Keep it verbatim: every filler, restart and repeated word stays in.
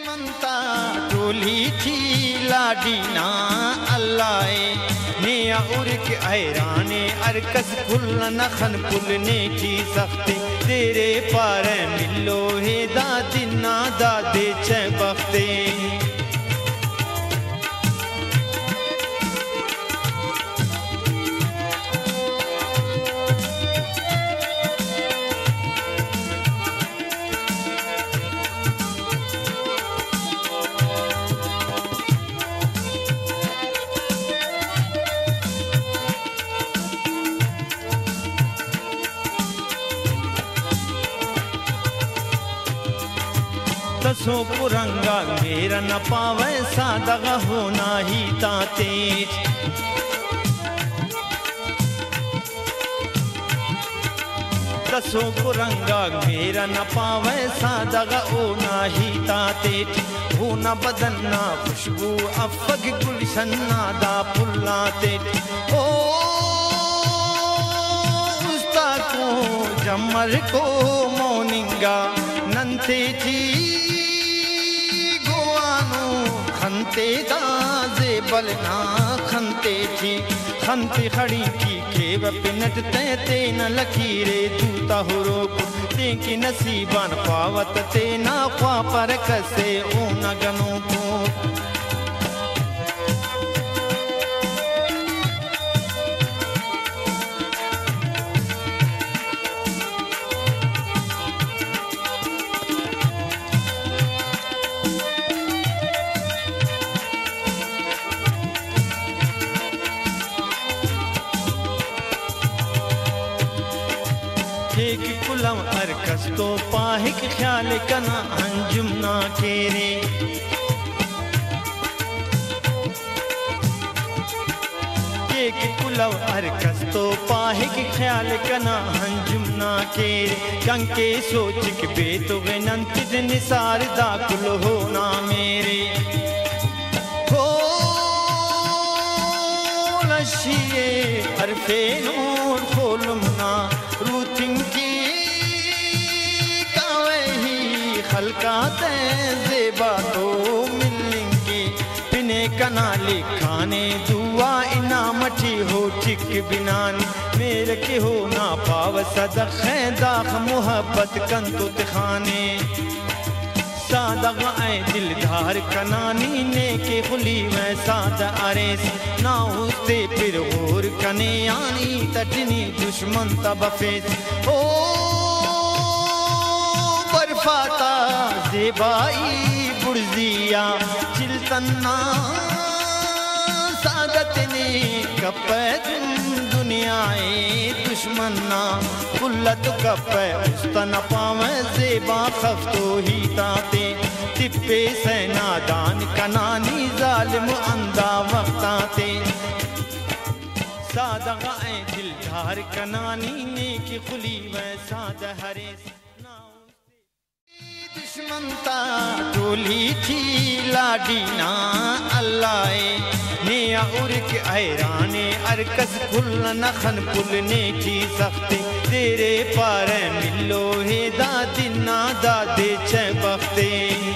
दुश्मनता टोली थी लाडीना अल्लाह ने उर के ऐराने अरकस खुल नखन पुलने की सख्ती तेरे पार मिलो हे दादिना दादे च बख्ते तसो पुरंगा मेरा न पावे सादगा होना ही ताते तसो पुरंगा मेरा न पावे सादगा होना ही ताते होना बदलना खुशबू अफग गुलशन नादा पुल्लाते ओ उस्ता को जमर को मोनिंगा नंते जी खंते दाजे बलना खंते थी खंते खड़ी की खेव पिनट ते न लकीरे जूता हो रोक ते की नसीबान पावत ते ना ख्वा पर कसे ओ न गनो को एक कुलम अरकस तो पाहिक ख्याल कना अंजुम ना केरे एक कुलम अरकस तो पाहिक ख्याल कना अंजुम ना केरे कंके सोच के बेतो नंत निसार दाखुल होना मेरे हो लशिए अरफे नूर खोलमना रूथिंग की कावे ही खलकाते ज़ेबा तो मिलेंगे पिने कनाली खाने दुआ इनामठी हो चिक बिनानी मेरे के हो ना पाव सदक़ दाख मोहब्बत कंतु खाने सादग ऐ दिलदार कनानी ने के खुली में साद अरेस ना उसते फिर और कने आनी तटनी दुश्मन तबफेस ओ बर्फाता ज़ेबाई बुर्जिया चिलतना सादत ने कपत दुनियाए दुश्मना कुल्लत कपे उस्तन पावे ज़ेबा खफ्तो ही ताते तिप्पे से नादान कनानी जालिम अंदा वक्ताते सादगा ऐ दिलदार कनानी ने की खुली व साद हरे दुश्मनता टोली थी लाडीना अल्लाह ने उर के ऐराने अरकस खुल नखन पुलने की सख्ती तेरे पार मिलो हे दादिना दादे च बख्ते।